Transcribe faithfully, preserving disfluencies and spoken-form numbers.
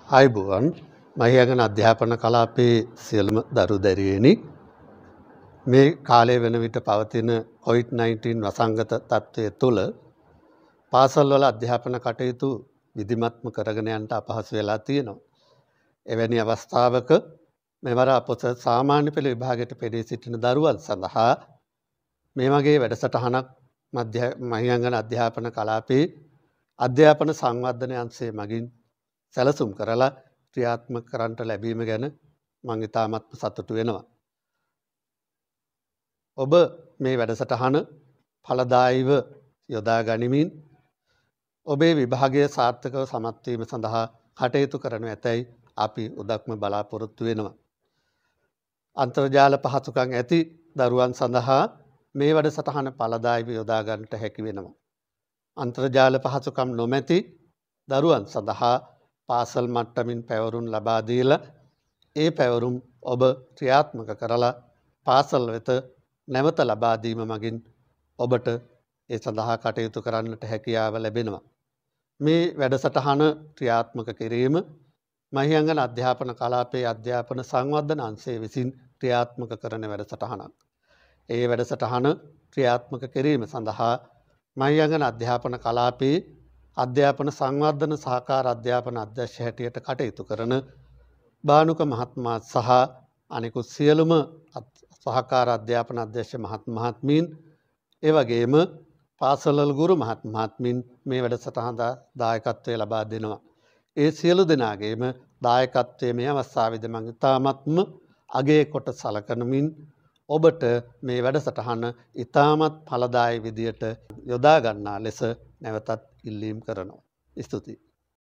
ආයුබෝවන් මහියගන අධ්‍යාපන කලාපයේ සියලුම දරු දැරියනි මේ කාලය වෙන විට පවතින කොවිඩ් නයින්ටීන් වසංගත තත්ත්වය තුළ පාසල්වල අධ්‍යාපන කටයුතු විධිමත්ම කරගෙන යන්නට අපහසු වෙලා තියෙනවා. එවැනි අවස්ථාවක මෙවර අපොස සාමාන්‍ය පෙළ විභාගයට පෙළී සිටින දරුවන් සඳහා මේ වගේ වැඩසටහනක් මහියංගන අධ්‍යාපන කලාපයේ අධ්‍යාපන සංවර්ධන අංශය මගින් සැලසුම් කරලා ක්‍රියාත්මක කරන්නට ලැබීම ගැන මම ඉතාමත්ම සතුටු වෙනවා. ඔබ මේ වැඩසටහන ඵලදායීව යොදා ගනිමින් ඔබේ විභාගය සාර්ථකව සමත් වීම සඳහා කටයුතු කරනු ඇතැයි අපි උදක්ම බලාපොරොත්තු වෙනවා. අන්තර්ජාල පහසුකම් ඇති දරුවන් සඳහා මේ වැඩසටහන ඵලදායීව යොදා ගන්නට හැකි වෙනවා. අන්තර්ජාල පහසුකම් නොමැති දරුවන් සඳහා පාසල් මට්ටමින් පැවරුම් ලබා දීලා ඒ පැවරුම් ඔබ ක්‍රියාත්මක කරලා පාසල් වෙත නැවත ලබා දීම මගින් ඔබට ඒ සඳහා කටයුතු කරන්නට හැකියාව ලැබෙනවා. මේ වැඩසටහන ක්‍රියාත්මක කිරීම මහියංගන අධ්‍යාපන කලාපයේ අධ්‍යාපන සංවර්ධන අංශය විසින් ක්‍රියාත්මක කරන වැඩසටහනක්. ඒ වැඩසටහන ක්‍රියාත්මක කිරීම සඳහා මහියංගන අධ්‍යාපන කලාපයේ අධ්‍යාපන සංවර්ධන සහකාර අධ්‍යාපන අධ්‍යක්ෂ හැටියට කටයුතු කරන බානුක මහත්මයා සහ අනෙකුත් සියලුම සහකාර අධ්‍යාපන අධ්‍යක්ෂ මහත් මහත්මීන් ඒ වගේම පාසල්වල ගුරු මහත් මහත්මීන් මේ වැඩසටහන දායකත්වය ලබා දෙනවා. ඒ සියලු දෙනාගේම දායකත්වයේ මේ අවස්ථාවේදී මම ඉතාමත්ම අගය කොට සලකනමින් ඔබට මේ වැඩසටහන ඉතාමත් ඵලදායී විදියට යොදා ගන්නා ලෙස නැවතත් ඉල්ලීම් කරනවා. ස්තුතියි.